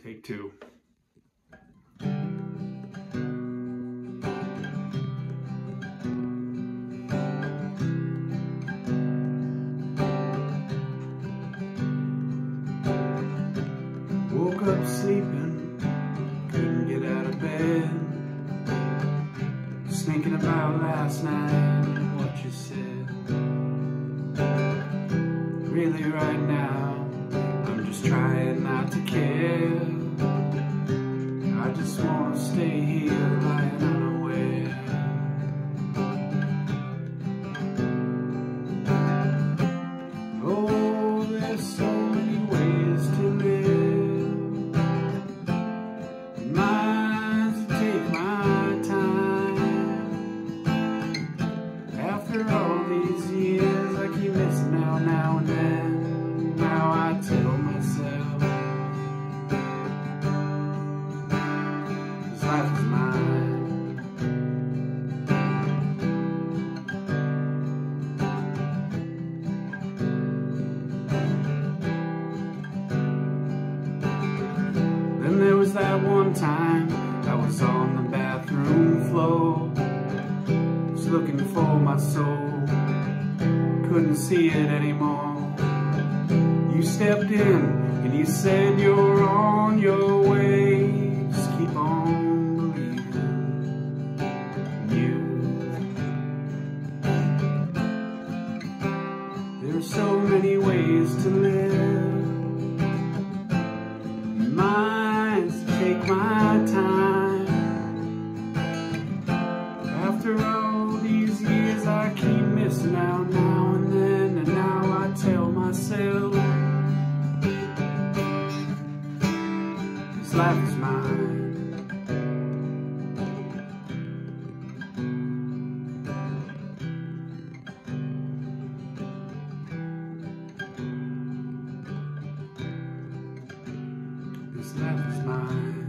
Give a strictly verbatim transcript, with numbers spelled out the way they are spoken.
Take two. Woke up sleeping, couldn't get out of bed. Just thinking about last night and what you said. Really right now, I'm just trying not to care. I just wanna stay here lying unaware. Oh, there's so many ways to live. Mine's to take my time. After all these years, I keep missing out now and then. Now I tell myself, this life is mine. Then there was that one time I was on the bathroom floor, just looking for my soul. Couldn't see it anymore. You stepped in and you said you're on your way. Just keep on believing you. There are so many ways to live. Mine's to take my time. After all these years, I keep missing out now and then, and now I tell myself, this life is mine. This life is mine.